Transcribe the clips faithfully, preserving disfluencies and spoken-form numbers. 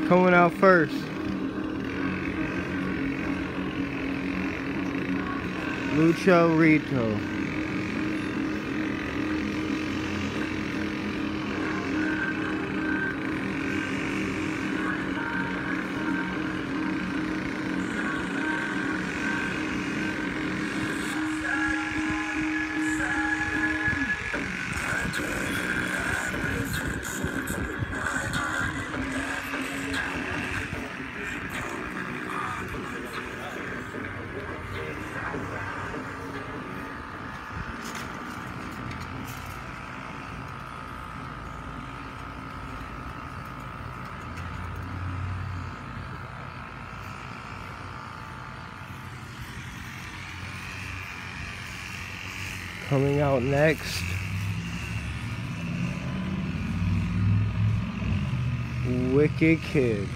Coming out first. Lucha Rito. Coming out next, Wicked Kid.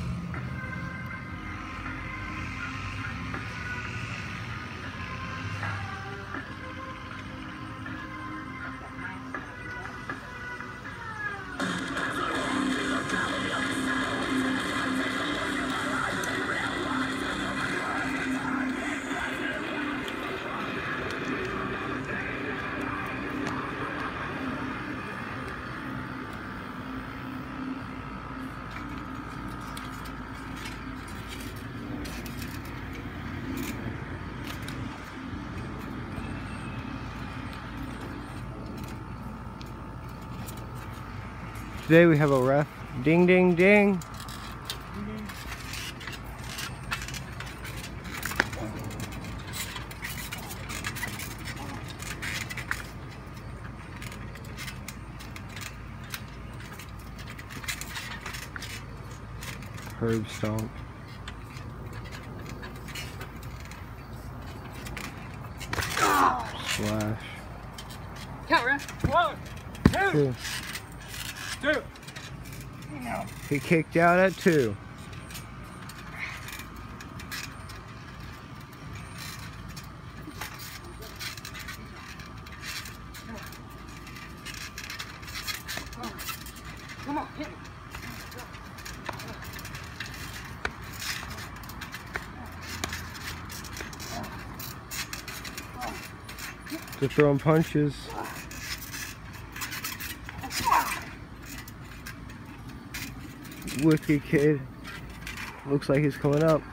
Today we have a ref. Ding, ding, ding. Herb stomp. Slash. Count, ref. One, two. Two. Two. He kicked out at two. Come on, hit me. To throwing punches. Wicked Kid. Looks like he's coming up.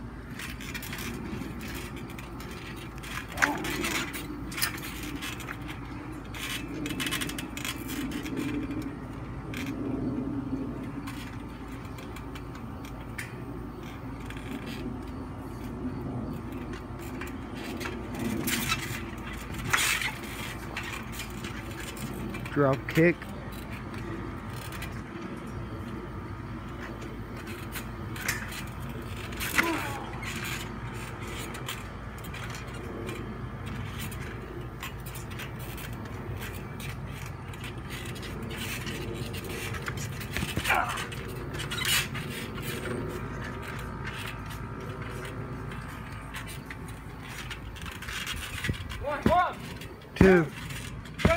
Drop kick. One, one, Two. three.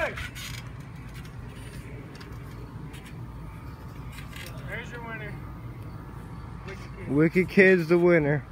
There's your winner. Wicked Kid. Wicked Kid's the winner.